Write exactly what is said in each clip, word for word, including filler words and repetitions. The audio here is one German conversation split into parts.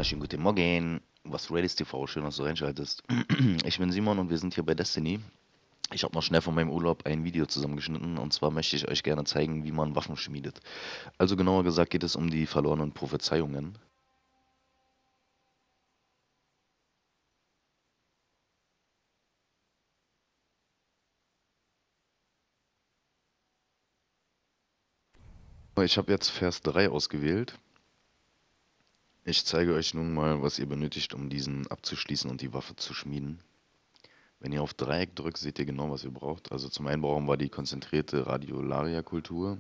wunderschönen guten Morgen. Was Raiders T V, schön, dass du reinschaltest. Ich bin Simon und wir sind hier bei Destiny. Ich habe noch schnell von meinem Urlaub ein Video zusammengeschnitten und zwar möchte ich euch gerne zeigen, wie man Waffen schmiedet. Also genauer gesagt geht es um die verlorenen Prophezeiungen. Ich habe jetzt Vers drei ausgewählt. Ich zeige euch nun mal, was ihr benötigt, um diesen abzuschließen und die Waffe zu schmieden. Wenn ihr auf Dreieck drückt, seht ihr genau, was ihr braucht. Also zum einen brauchen wir die konzentrierte Radiolaria-Kultur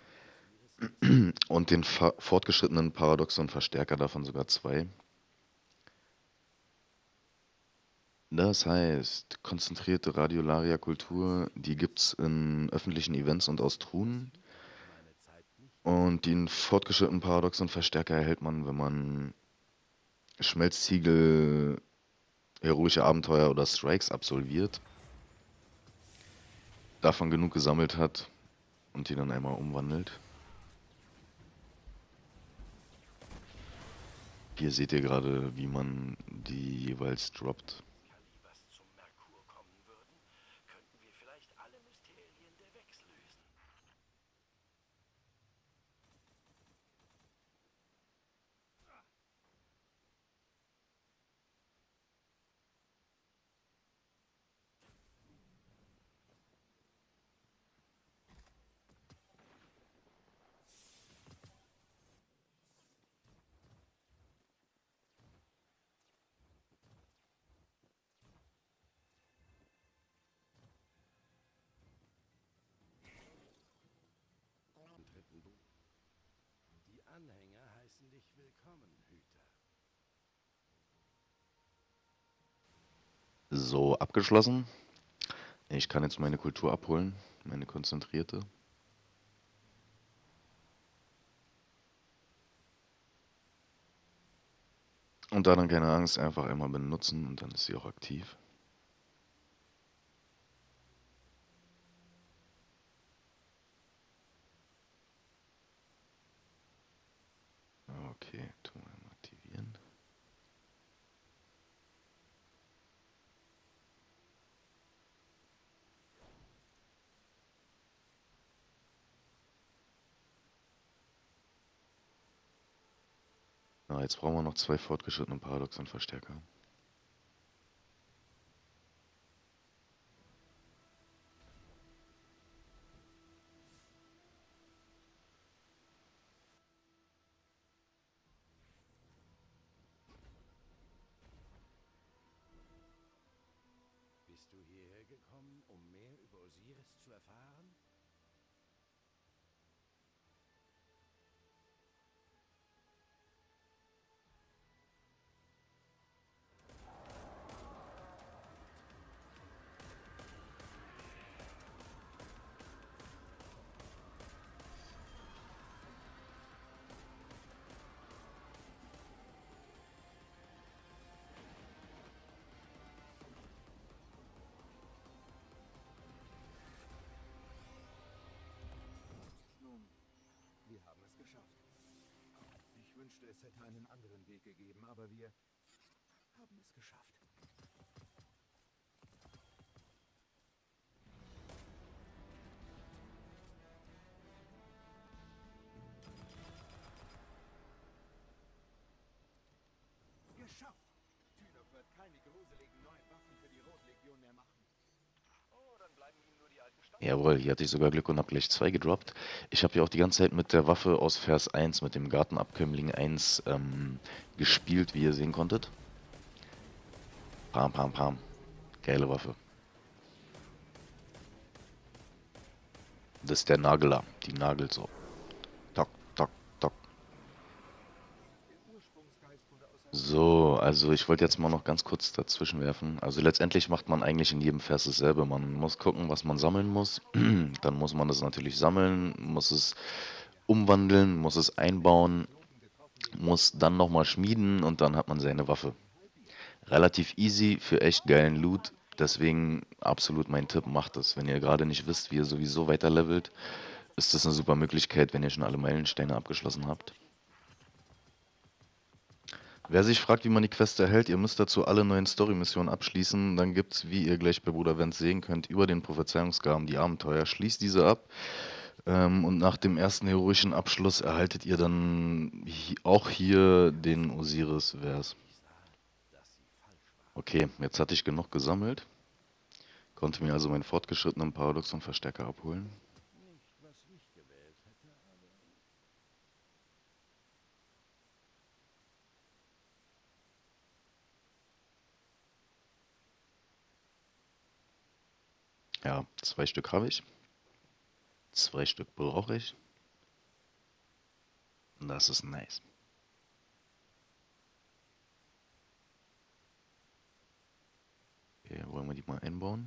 und den fortgeschrittenen Paradoxon-Verstärker, davon sogar zwei. Das heißt, konzentrierte Radiolaria-Kultur, die gibt's in öffentlichen Events und aus Truhen. Und den fortgeschrittenen Paradoxon-Verstärker erhält man, wenn man Schmelztiegel, heroische Abenteuer oder Strikes absolviert, davon genug gesammelt hat und die dann einmal umwandelt. Hier seht ihr gerade, wie man die jeweils droppt. Die Anhänger heißen dich willkommen, Hüter. So, abgeschlossen. Ich kann jetzt meine Kultur abholen, meine konzentrierte. Und da dann keine Angst, einfach einmal benutzen und dann ist sie auch aktiv. Okay, tun wir mal aktivieren. Na, jetzt brauchen wir noch zwei fortgeschrittene Paradoxon-Verstärker. Bist du hierher gekommen, um mehr über Osiris zu erfahren? Nun, wir haben es geschafft. Ich wünschte, es hätte einen anderen Weg gegeben, aber wir haben es geschafft. Geschafft! Tynok wird keine gruseligen neuen Waffen für die Rotlegion mehr machen. Oh, dann bleiben ihm nur die alten Standards. Jawohl, hier hatte ich sogar Glück und habe gleich zwei gedroppt. Ich habe ja auch die ganze Zeit mit der Waffe aus Vers eins, mit dem Gartenabkömmling eins, ähm, gespielt, wie ihr sehen konntet. Pam, pam, pam. Geile Waffe. Das ist der Nageler. Die nagelt so. Tok, tok, tok. So, also ich wollte jetzt mal noch ganz kurz dazwischen werfen. Also letztendlich macht man eigentlich in jedem Vers dasselbe. Man muss gucken, was man sammeln muss. Dann muss man das natürlich sammeln, muss es umwandeln, muss es einbauen, muss dann nochmal schmieden und dann hat man seine Waffe. Relativ easy für echt geilen Loot. Deswegen absolut mein Tipp, macht es. Wenn ihr gerade nicht wisst, wie ihr sowieso weiter levelt, ist das eine super Möglichkeit, wenn ihr schon alle Meilensteine abgeschlossen habt. Wer sich fragt, wie man die Quest erhält, ihr müsst dazu alle neuen Story-Missionen abschließen. Dann gibt's, wie ihr gleich bei Bruder Wendt sehen könnt, über den Prophezeiungsgaben die Abenteuer. Schließt diese ab. Ähm, und nach dem ersten heroischen Abschluss erhaltet ihr dann hi- auch hier den Osiris-Vers. Okay, jetzt hatte ich genug gesammelt. Konnte mir also meinen fortgeschrittenen Paradoxon-Verstärker abholen. Nicht, was ich gewählt hätte, aber Ja, zwei Stück habe ich. Zwei Stück brauche ich. Und das ist nice. Okay, wollen wir die mal einbauen?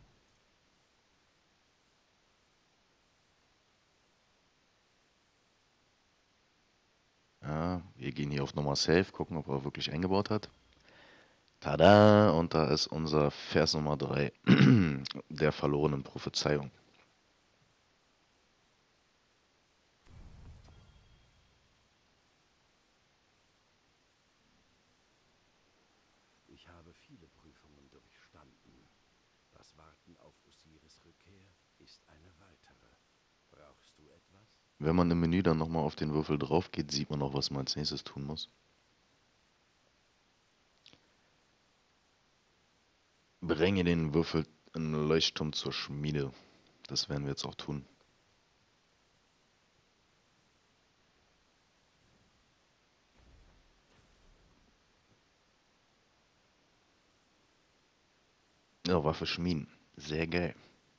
Ja, wir gehen hier auf Nummer Safe, gucken, ob er wirklich eingebaut hat. Tada! Und da ist unser Vers Nummer drei der verlorenen Prophezeiung. ich habe viele Prüfungen durchstanden. Das Warten auf Osiris Rückkehr ist eine weitere. Brauchst du etwas? Wenn man im Menü dann nochmal auf den Würfel drauf geht, sieht man auch, was man als nächstes tun muss. Bringe den Würfel in Leuchtturm zur Schmiede. Das werden wir jetzt auch tun. Ja, Waffe schmieden. Sehr geil.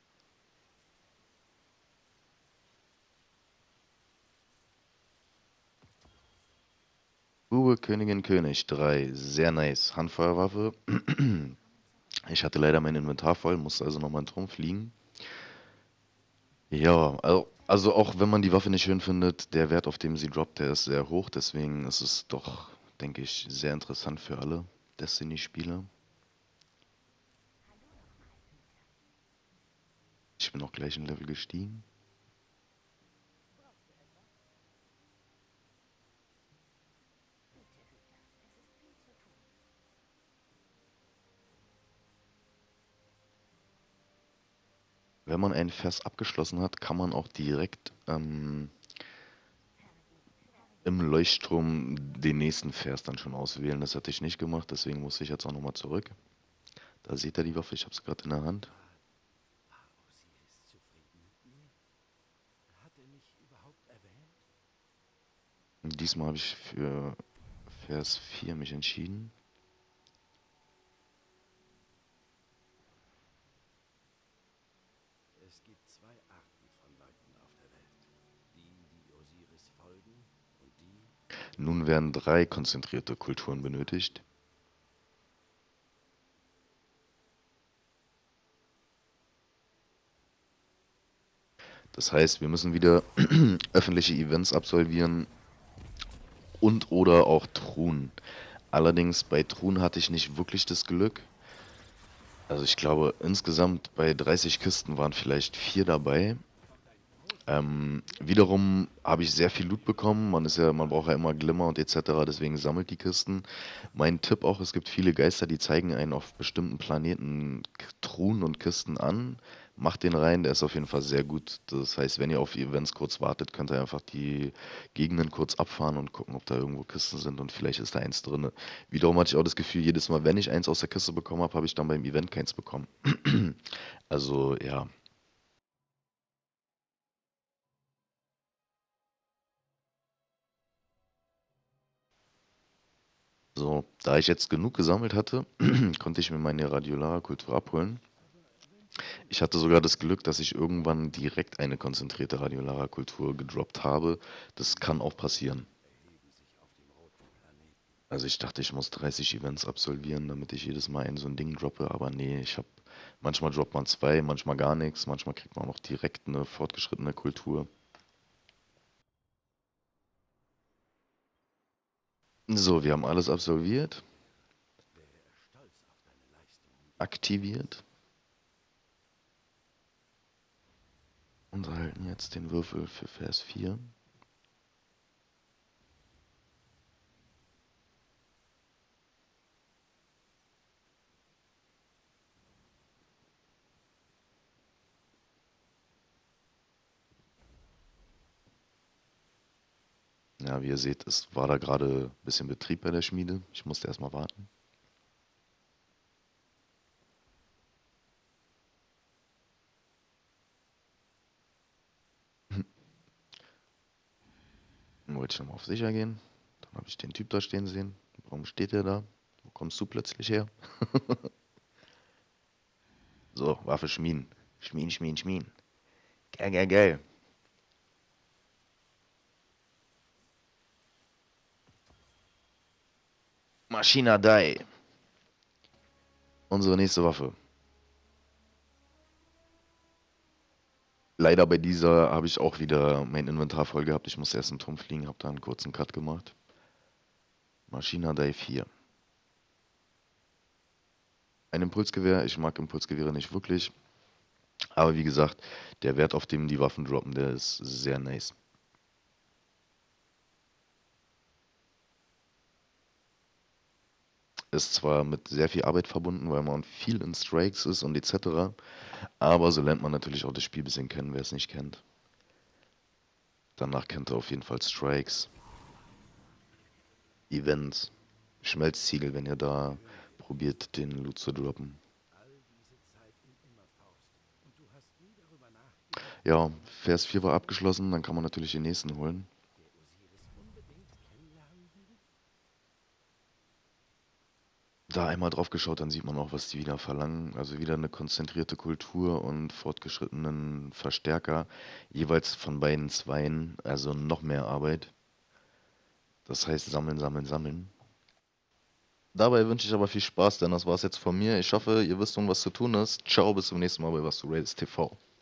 Bube, Königin, König. Drei. Sehr nice. Handfeuerwaffe. Ich hatte leider mein Inventar voll, musste also nochmal in den Turm fliegen. Ja, also, also auch wenn man die Waffe nicht schön findet, der Wert, auf dem sie droppt, der ist sehr hoch. Deswegen ist es doch, denke ich, sehr interessant für alle Destiny-Spieler. Ich bin auch gleich ein Level gestiegen. Wenn man einen Vers abgeschlossen hat, kann man auch direkt ähm, im Leuchtturm den nächsten Vers dann schon auswählen. Das hatte ich nicht gemacht, deswegen musste ich jetzt auch nochmal zurück. Da seht ihr die Waffe, ich habe es gerade in der Hand. War Osiris zufrieden mit mir? Hat er mich überhaupt erwähnt? Und diesmal habe ich für Vers vier mich entschieden. Es gibt zwei Arten von Leuten auf der Welt. Die, die Osiris folgen und die, Nun werden drei konzentrierte Kulturen benötigt. Das heißt, wir müssen wieder öffentliche Events absolvieren und oder auch Truhen. Allerdings bei Truhen hatte ich nicht wirklich das Glück. Also ich glaube, insgesamt bei dreißig Kisten waren vielleicht vier dabei. Ähm, wiederum habe ich sehr viel Loot bekommen. Man ist ja, man braucht ja immer Glimmer und et cetera. Deswegen sammelt die Kisten. Mein Tipp auch, es gibt viele Geister, die zeigen einen auf bestimmten Planeten K- Truhen und Kisten an. Macht den rein, der ist auf jeden Fall sehr gut. Das heißt, wenn ihr auf Events kurz wartet, könnt ihr einfach die Gegenden kurz abfahren und gucken, ob da irgendwo Kisten sind und vielleicht ist da eins drin. Wiederum hatte ich auch das Gefühl, jedes Mal, wenn ich eins aus der Kiste bekommen habe, habe ich dann beim Event keins bekommen. Also ja. So, da ich jetzt genug gesammelt hatte, konnte ich mir meine Radiolara-Kultur abholen. Ich hatte sogar das Glück, dass ich irgendwann direkt eine konzentrierte Radiolara-Kultur gedroppt habe. Das kann auch passieren. erheben sich auf dem roten Planeten. Also ich dachte, ich muss dreißig Events absolvieren, damit ich jedes Mal ein so ein Ding droppe, aber nee, ich habe manchmal droppt man zwei, manchmal gar nichts, manchmal kriegt man auch noch direkt eine fortgeschrittene Kultur. So, wir haben alles absolviert, Wäre er stolz auf deine Leistungen. aktiviert und erhalten jetzt den Würfel für Vers vier. Ja, wie ihr seht, es war da gerade ein bisschen Betrieb bei der Schmiede. Ich musste erstmal warten. Dann wollte ich nochmal auf sicher gehen. Dann habe ich den Typ da stehen sehen. Warum steht der da? Wo kommst du plötzlich her? So, Waffe schmieden. Schmieden, schmieden, schmieden. Geil, geil, geil. Maschina Dai. Unsere nächste Waffe. Leider bei dieser habe ich auch wieder mein Inventar voll gehabt. Ich musste erst einen Turm fliegen, habe da einen kurzen Cut gemacht. Maschina Dai vier. Ein Impulsgewehr. Ich mag Impulsgewehre nicht wirklich. Aber wie gesagt, der Wert, auf dem die Waffen droppen, der ist sehr nice. Ist zwar mit sehr viel Arbeit verbunden, weil man viel in Strikes ist und et cetera. Aber so lernt man natürlich auch das Spiel ein bisschen kennen, wer es nicht kennt. Danach kennt er auf jeden Fall Strikes, Events, Schmelzziegel, wenn ihr da probiert, den Loot zu droppen. All diese Zeiten immer Faust. Und du hast nie darüber nachgedacht, Ja, Vers vier war abgeschlossen, dann kann man natürlich den nächsten holen. der Osiris unbedingt kennenlernen will? Da einmal drauf geschaut, dann sieht man auch, was die wieder verlangen. Also wieder eine konzentrierte Kultur und fortgeschrittenen Verstärker, jeweils von beiden Zweien, also noch mehr Arbeit. Das heißt sammeln, sammeln, sammeln. Dabei wünsche ich aber viel Spaß, denn das war's jetzt von mir. Ich hoffe, ihr wisst nun, was zu tun ist. Ciao, bis zum nächsten Mal bei Was du Raidest T V.